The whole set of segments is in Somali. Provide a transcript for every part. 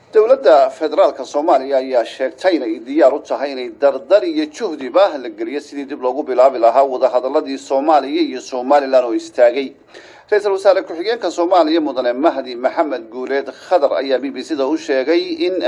dowladda federaalka Soomaaliya ayaa sheegtay inay diyaar u tahay inay dardar iyo juhdiba la geliyo sidii dib loogu bilaabi lahaa wadahadaladii Soomaaliya iyo Somaliland oo istaagay. Ra'iisul Wasaare ku-xigeenka Soomaaliya Mudane Mahdi Maxamed Guuleed Khadar ayaa BBC-da u sheegay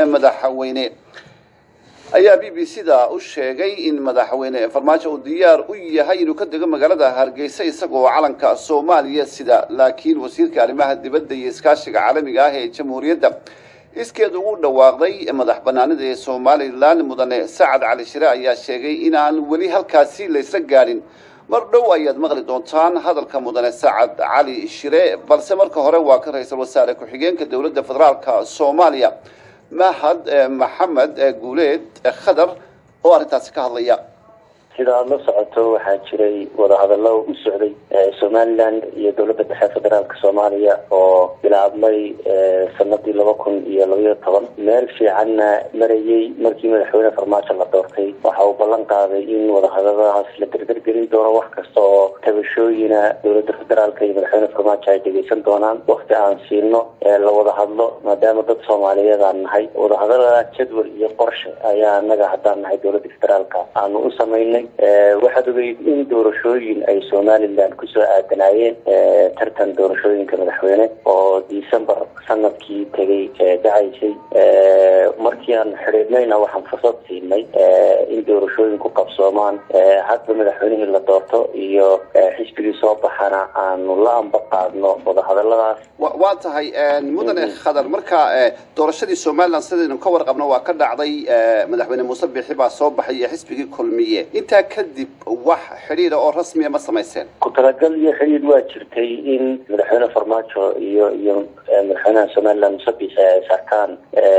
in madaxweyne farmaajo uu diyaar u yahay inuu ka dego magaalada Hargeysa isagoo calanka Soomaaliya sida, laakiin wasiirka arrimaha dibadda iyo iskaashiga caalamiga ah ee Jamhuuriyadda iskeed ugu dhawaaqday madax banaanida ee Somaliland Mudane Saacad Cali Shire ayaa sheegay in aan weli halkaasi la isla gaarin. mar dhow ayaad maqli doontaan hadalka Mudane Saacad Cali Shire, balse marka hore waa ka ra'iisul wasaare ku-xigeenka dowladda federaalka Soomaaliya Mahdi Maxamed Guuleed Khadar oo arrintaasi ka hadlaya. sida la socoto waxaa jiray wadahadallo u socday Somaliland iyo dowladda dhexe federaalka Soomaaliya oo bilaabmay sanadii 2012 meel fiicanna marayay markii madaxweyne farmaajo la doortay. waxa uu ballan qaaday in wadahadalladaas la dardargelin doono wax kasta oo tabashooyina dowladda federaalka iyo madaxweyne farmaajo ay dhegeysan doonaan waqti aan siino la wada hadlo, maadaama dad Soomaaliyeed aan nahay. wadahadallada jadwal iyo qorshe ayaa anaga haddaan nahay dowladda federaalka aanu u samaynay. waxaad ogeyd in doorashooyin ay Somaliland kusoo aadanaayeen tartan doorashooyinka madaxweyne oo December sanadkii tagay dhacaysay. markii aan xiriirnayna waxaan fursad siinay in doorashooyinku qabsoomaan. hadda madaxweynihii la doorto iyo xisbigii soo baxana aanu la ambaqaadno wadahadalladaas. waa tahay Mudane Khadar, marka doorashadii Somaliland sidaynu ka warqabno waa ka dhacday. madaxweyne Muuse Biixi baa soo baxay xisbigii kulmiye. inta kadib wax xiriir oo rasmi ah ma sameeyeen? ku talagal iyo xiriir waa jirtay in madaxweyne farmaajo iyo madaxweynaha Somaliland Muuse Biixi ay sarkaan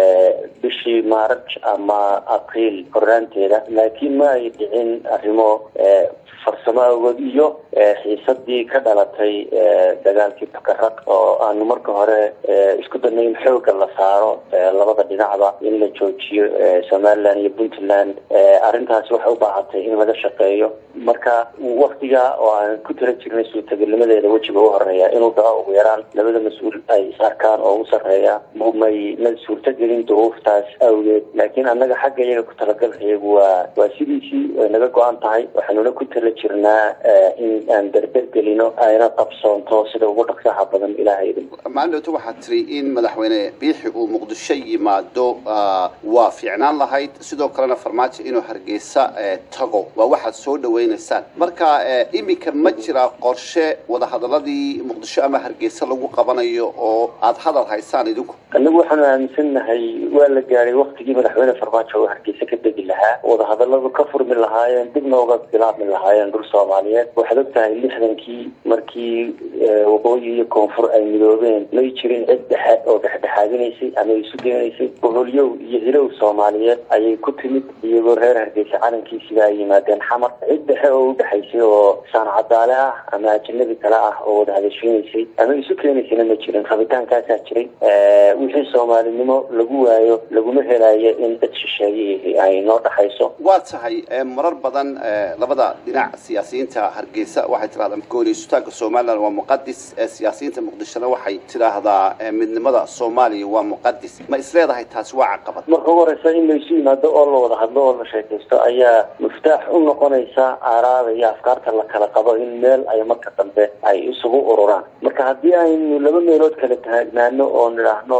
bishii March ama April horaanteeda, laakiin ma ay dhicin arrimo farsamo awood iyo xiisadii ka dhalatay dagaalkii Bakaraq oo aanu marka hore isku danay in xoogga la saaro labada dhinacba in la joojiyo Somaliland iyo Puntland. arrintaas waxay u baahatay in laga shaqeeyo. marka waqtiga oo aan ku tira jirnay suurtagelimadeeda wejiga u horeeya inuu dhaco ugu yaraan labada mas-uul ay isarkaan oo u sarreeya ma suurtagelin duruuftaas awgeed. laakiin annaga xagga iyaga ku talagalkayagu waa sidiisii way naga go-an tahay. waxaanuna ku tala jirnaa in aan dardargelino ayna qabsoonto sida ugu dhaqsaha badan ilaahay idin. maanta waxaad tiri in madaxweyne Biixi uu Muqdisho yimaado waa fiicnaan lahayd, sidoo kalena farmaajo inuu Hargeysa tago waa waxaad soo dhaweynaysaan. marka imika ma jira qorshe wadahadaladii Muqdisho ama Hargeysa lagu qabanayo oo aad hadal haysaan idinku? anagu waxaan aaminsanahay waa la gaaray waqtigii madaxweyne farmaajo oo Hargeysa ka degi lahaa, wadahadaladu ka furmi lahaayeen, dibna uga bilaabmi lahaayeen dhul Soomaaliyeed. waxaad ogtahay 60kii markii waqooyi iyo koonfur ay midoobeen may jirin cid dhexe oo dhexdhexaadinaysay ama isu geenaysay. boholyow iyo hilow Soomaaliyeed ayay ku timid iyagoo reer Hargeysa calankiisiga ay yimaadeen xamar. cid dhexe oo u dhaxaysay oo saanacadaale ah ama ajnabi kale ah oo wada hadashoonaysay ama isu keenaysayna ma jirin. rabitaankaasaa jiray. wixii Soomaalinimo lagu waayo laguma helayo in cid shisheeye ay noo dhaxayso. waa tahay marar badan labada dhinac siyaasiyiinta Hargeysa waxay tirahdaan goonistaanka Somaliland waa muqaddis, siyaasiyiinta Muqdishona waxay tiraahdaa midnimada Soomaaliya waa muqaddis. ma isleedahay taas waa caqabad? marka horeysa in la isu yimaado oo la wada hadlo oo la sheekaysto ayaa miftaax u noqonaysa aaraada iyo afkaarta la kala qabo in meel ay marka dambe ay isugu ururaan. marka haddii aynu laba meelood kala taagnaano oo nidhaahno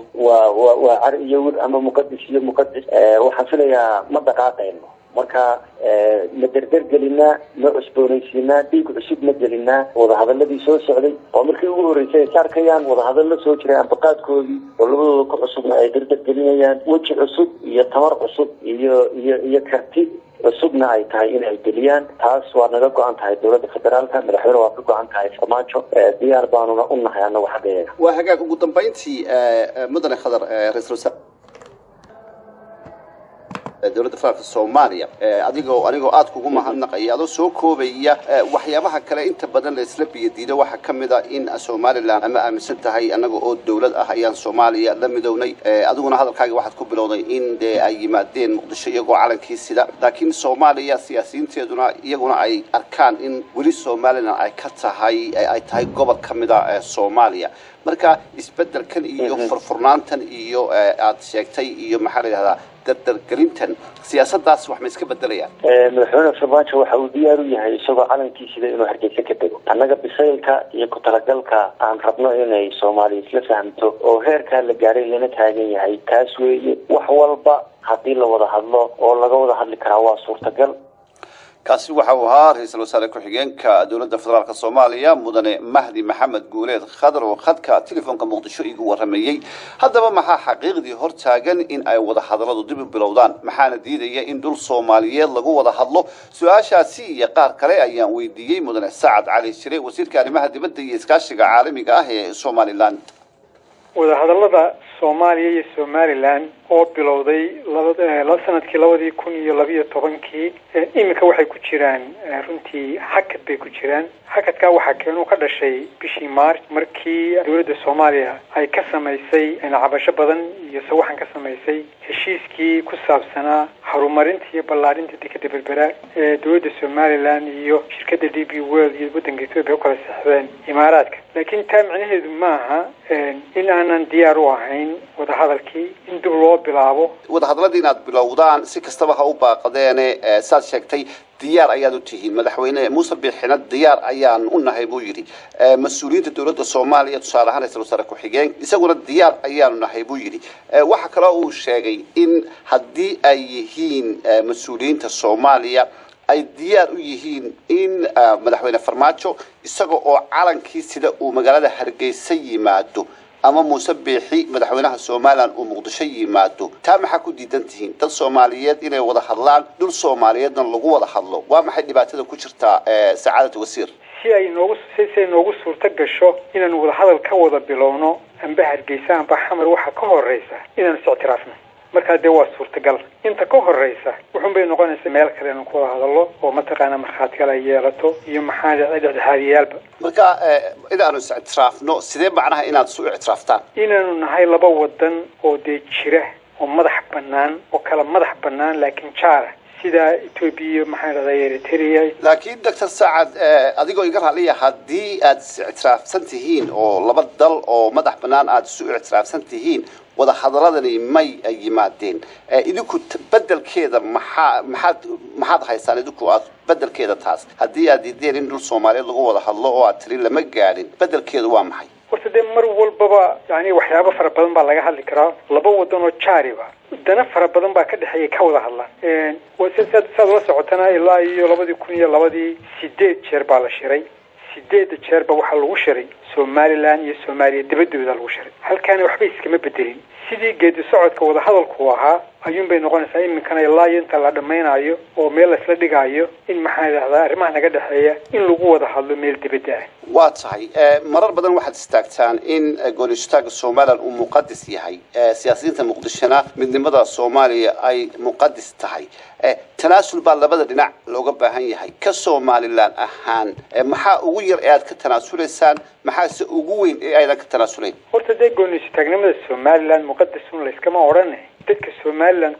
waa car iyo wir ama muqaddis iyo muqaddis, waxaan filayaa ma dhaqaaqayno. marka ma dardargelinaa, ma cusboonaysiinaa, dhiig cusub ma gelinaa. wadahadaladii soo socday oo markii ugu horreysay ay saarkayaan wadahadallo soo jiray ambaqaadkoodii oo labadooda ku cusubna ay dardargelinayaan. weji cusub iyo tamar cusub iyo karti cusubna ay tahay in ay geliyaan. taas waa naga go-an tahay dowladda federaalka. madaxweyne waa ka go-an tahay farmaajo. diyaar baanuna u nahay annagu xaggeega. waa hagaag. ugu dambeyntii Mudane Khadar, ra'iisul wasaare dowladda federaalka Soomaaliya adigoo aad kugu mahadnaqaya adoo soo koobaya waxyaabaha kale inta badan la isla biyadiido waxa kamid ah in Soomaaliland ama aaminsan tahay anaga oo dowlad ah ayaan Soomaaliya la midownay adiguna hadalkaaga waxaad ku bilowday in ay yimaadeen Muqdisho iyagoo calankii sida laakiin Soomaaliya siyaasiyiinteeduna iyaguna ay arkaan in wali Soomaaliland ay ka tahay gobol kamid ah Soomaaliya marka isbeddelkan iyo furfurnaantan iyo aad sheegtay iyo maxaa la yiraahdaa dardargelintan siyaasaddaas wax ma iska bedelayaan madaxweyne Farmaajo waxa uu diyaar u yahay isagoo calankiisa inuu Hargeysa ka tago annaga bisaylka iyo ku talagalka aan rabno inay Soomaaliya isla fahamto oo heerka la gaaray lana taagan yahay kaas weeye wax walba haddii la wada hadlo oo laga wada hadli karaa waa suurtagal kaasi waxa uu ahaa ra'iisul wasaare ku-xigeenka dowladda federaalka Soomaaliya mudane Mahdi Maxamed Guuleed Khadar oo khadka telefoonka Muqdisho igu waramayay haddaba maxaa xaqiiqdii hortaagan in ay wada hadaladu dib u bilowdaan maxaana diidaya in dul Soomaaliyeed lagu wada hadlo su'aashaasi iyo qaar kale ayaan weydiiyay mudane Saacad Cali Shire wasiirka arrimaha dibadda iyo iskaashiga caalamiga ah ee Somaliland wada hadallada Soomaaliya iyo Somaliland oo bilowday sanadkii 2012 imika waxay ku jiraan runtii hakad bay ku jiraan hakadka waxa keenuu ka dhashay bishii March markii dowladda Soomaaliya ay ka sameysay cabasho badan iyo sawaxan ka sameysay heshiiskii ku saabsanaa horumarinta iyo ballaarinta dekedda Berbera ee dowladda Somaliland iyo shirkadda DP World iyo waddanka Itoobiya kala saxdeen Imaaraadka laakiin taa macnaheedu maaha in aanan diyaar u ahayn wada hadalkii in dib loo bilaabo wada hadalladii inaad bilowdaan si kastaba ha u baaqadeen saad sheegtay diyaar ayaad u tihiin madaxweyne Muuse Biixina diyaar ayaan u nahay buu yiri mas'uuliyiinta dowladda Soomaaliya tusaale ahaan ra'iisul wasaare ku-xigeen isaguna diyaar ayaan u nahay buu yiri waxa kale oo uu sheegay in haddii ay yihiin mas'uuliyiinta Soomaaliya ay diyaar u yihiin in madaxweyne Farmaajo isaga oo calankii sida uu magaalada Hargeysa yimaado ama Muuse Biixi madaxweynaha Soomaaliland uu Muqdisho yimaado taa maxaa ku diidan tihiin dad Soomaaliyeed inay wada hadlaan dul Soomaaliyeedna lagu wada hadlo waa maxay dhibaatada ku jirta saacadda wasiir si ay noogu suurta gasho inaan wada hadal ka wada bilowno amba Hargeysa amba Xamar waxa ka horeysa inaan istictiraafno marka de waa suurtagal inta ka horeysa wuxuu bay noqonaysaa meel kale inaan ku wada hadallo oo mataqaana marxaad kale yeelato iyo maxaa dhexdhexaadiyaalba marka inaanu istictiraafno sidee macnaha inaad soo ictiraaftaan inaanu nahay laba wadan oo jira oo madax bannaan oo kala madax bannaan laakiin jaara sida Itoobiya maxaa la Eritrea laakiin Dr. Saacad adigoo iga raaliya haddii aad istictiraafsan tihiin oo laba dal oo madax bannaan aad soo ictiraafsan tihiin wada hadaladani may ay yimaadeen idinku bedelkeeda maxaad haysaan idinku aad bedelkeeda taas haddii aad diideen in dul Soomaaliyeed lagu wada hadlo oo aad tiri lama gaadhin bedelkeedu waa maxay horta de mar walbaba waxyaabo fara badan baa laga hadli karaa laba wadan oo jaariba dana fara badan baa ka dhaxeeyay ka wada hadlaan saad la socotana ilaa iyo 2008 jeer baa la shiray 8 jeer baa waxa lagu shiray Somaliland iyo Soomaaliya dibadooda lagu shiray halkaan waxba iskama bedelin sidii geedi socodka wada hadalku ahaa ayuun bay noqonaysaa iminkana ilaa inta la dhameynayo oo meel la isla dhigayo in maxaa yiraahdaa arrimaha naga dhaxeeya in lagu wada hadlo meel dibadda ah waa tahay marar badan waxaad istaagtaan in go'aanshaha Soomaaliland uu muqadas yahay siyaasiyiinta Muqdishona midnimada Soomaaliya ay muqadas tahay tanaasul baa labada dhinac looga baahan yahay ka Soomaaliland ahaan maxaa ugu yar ee aad ka tanaasuleysaan maxaa se ugu weyn ee aydan ka tanaasuleen horta de go'aanshaha Somaliland muqadasun la iskama oranay dadka Somaliland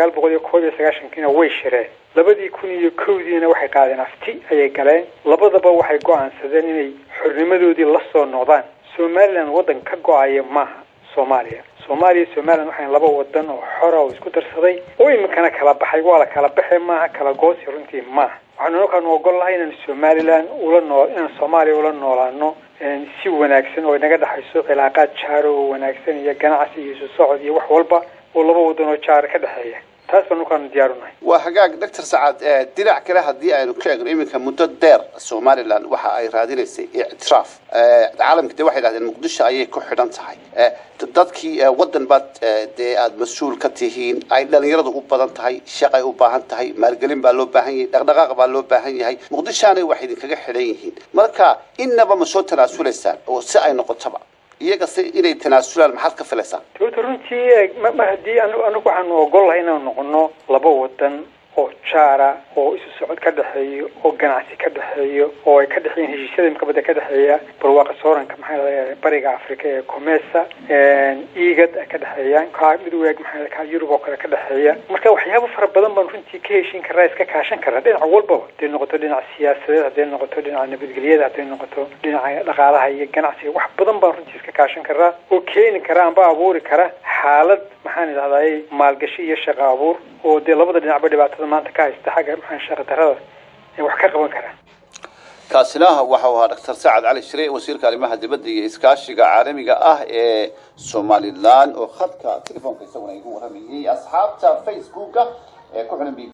1991 way shireen 2001 waxay qaadeen afti ayay galeen labadaba waxay go'aansadeen inay xornimadoodii la soo noqdaan Somaliland wadan ka go'aya maaha Somaliland waxay laba wadan oo xor oo isku darsaday oo imikana kala baxay wala kala baxay maaha kala goosi runtii maaha waxaan ogol lahayn in Somaliland in Soomaaliya ula noolaano si wanaagsan oo naga dhaxayso cilaaqaad jaaro oo wanaagsan iyo ganacsi iyo socod iyo wax walba oo laba wadan oo jaar ka dhaxeeya taas baan ku diyaarinahay waa hagaag Dr. Saacad dinac kale hadii aynu ka eegno iminka muddo dheer Somaliland waxa ay raadinaysay ictiraaf caalamka waxay yiraahdeen Muqdisho ayay ku xidhan tahay dadkii wadan baad aad mas'uul ka tihiin ay dhalinyaradu u badan tahay shaqay u baahan tahay maalgelin baa loo baahan yahay dhaqdhaqaaq baa loo baahan yahay Muqdisho waxay idin kaga xidhan yihiin marka inaba ma soo tanaasuleysaan oo si ay noqotaba iyaga si inay tanaasulaan maxaad ka filaysaa runtii ma haddii anigu waxaanu ogolahay inaan noqono laba wadan oo jaara oo isu socod ka dhaxeeyo oo ganacsi ka dhaxeeyo oo ay ka dhaxeeyeen heshiisyada imkabada ka dhaxeeya barwaaqa sooranka maxaa bariga Afrika ee Comesa igad ka dhaxeeyaan ka mid weeg maxaa ka Yurub oo kale ka dhaxeeya marka waxyaabo fara badan baan runtii ka heshin karaa iska kaashan karaa dhinac walba haday noqoto dhinac siyaasadeed haday noqoto dhinac nabadgelyada haday noqoto dhinaca dhaqaalaha iyo ganacsiga wax badan baan runtii iska kaashan karaa oo keeni karaa amba abuuri kara xaalad maxaan idhahdaa maalgashi iyo shaqo abuur oo de labada dhinacba dhibaatada maanta ka haysta xagga maxaan shaqo darrada ee wax ka qaban kara kaasina waxa uu ahaa Dr. Saacad Cali Shire wasiirka arrimaha dibadda iyo iskaashiga caalamiga ah ee Somaliland oo khadka telefoonka isaguna igu waramayay asxaabta Facebook ee ku xiran